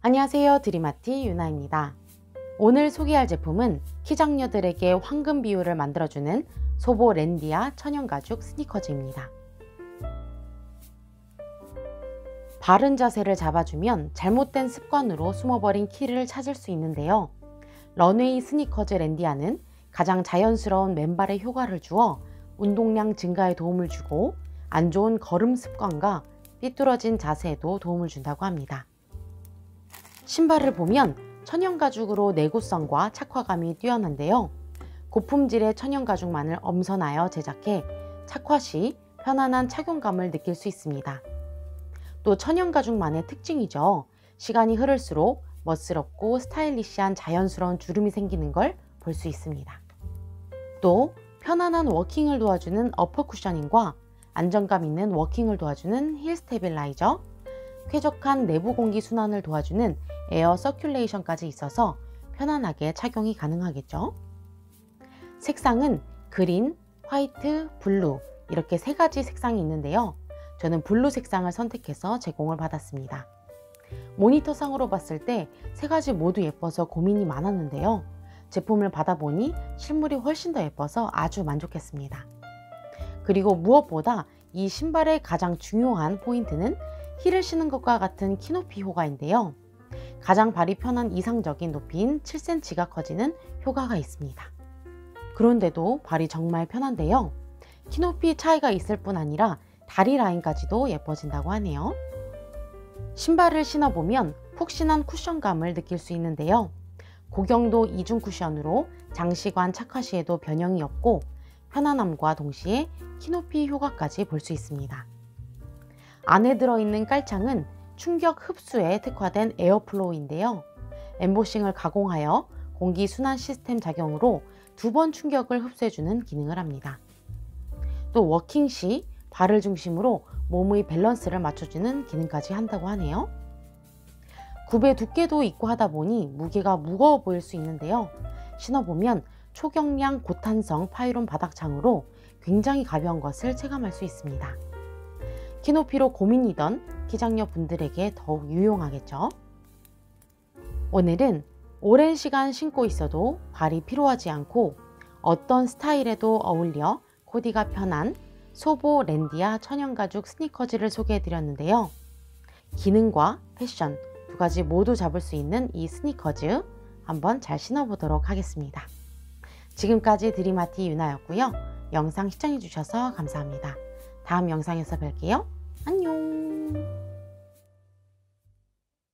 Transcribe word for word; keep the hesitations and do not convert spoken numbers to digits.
안녕하세요, 드림아티 유나입니다. 오늘 소개할 제품은 키장녀들에게 황금 비율을 만들어주는 소보 랜디아 천연가죽 스니커즈입니다. 바른 자세를 잡아주면 잘못된 습관으로 숨어버린 키를 찾을 수 있는데요. 런웨이 스니커즈 랜디아는 가장 자연스러운 맨발에 효과를 주어 운동량 증가에 도움을 주고 안 좋은 걸음 습관과 삐뚤어진 자세에도 도움을 준다고 합니다. 신발을 보면 천연가죽으로 내구성과 착화감이 뛰어난데요. 고품질의 천연가죽만을 엄선하여 제작해 착화 시 편안한 착용감을 느낄 수 있습니다. 또 천연가죽만의 특징이죠. 시간이 흐를수록 멋스럽고 스타일리시한 자연스러운 주름이 생기는 걸 볼 수 있습니다. 또 편안한 워킹을 도와주는 어퍼 쿠셔닝과 안정감 있는 워킹을 도와주는 힐 스테빌라이저, 쾌적한 내부 공기 순환을 도와주는 에어 서큘레이션까지 있어서 편안하게 착용이 가능하겠죠. 색상은 그린, 화이트, 블루 이렇게 세 가지 색상이 있는데요. 저는 블루 색상을 선택해서 제공을 받았습니다. 모니터상으로 봤을 때 세 가지 모두 예뻐서 고민이 많았는데요. 제품을 받아보니 실물이 훨씬 더 예뻐서 아주 만족했습니다. 그리고 무엇보다 이 신발의 가장 중요한 포인트는 힐을 신은 것과 같은 키높이 효과인데요. 가장 발이 편한 이상적인 높이인 칠 센티미터가 커지는 효과가 있습니다. 그런데도 발이 정말 편한데요. 키높이 차이가 있을 뿐 아니라 다리 라인까지도 예뻐진다고 하네요. 신발을 신어보면 푹신한 쿠션감을 느낄 수 있는데요. 고경도 이중 쿠션으로 장시관 착화 시에도 변형이 없고 편안함과 동시에 키높이 효과까지 볼 수 있습니다. 안에 들어있는 깔창은 충격 흡수에 특화된 에어플로우인데요. 엠보싱을 가공하여 공기 순환 시스템 작용으로 두 번 충격을 흡수해주는 기능을 합니다. 또 워킹 시 발을 중심으로 몸의 밸런스를 맞춰주는 기능까지 한다고 하네요. 굽의 두께도 있고 하다 보니 무게가 무거워 보일 수 있는데요. 신어보면 초경량 고탄성 파이론 바닥창으로 굉장히 가벼운 것을 체감할 수 있습니다. 키높이로 고민이던 키장녀 분들에게 더욱 유용하겠죠. 오늘은 오랜 시간 신고 있어도 발이 피로하지 않고 어떤 스타일에도 어울려 코디가 편한 소보 랜디아 천연가죽 스니커즈를 소개해 드렸는데요. 기능과 패션 두 가지 모두 잡을 수 있는 이 스니커즈 한번 잘 신어보도록 하겠습니다. 지금까지 드림아티 유나였고요. 영상 시청해 주셔서 감사합니다. 다음 영상에서 뵐게요. 안녕.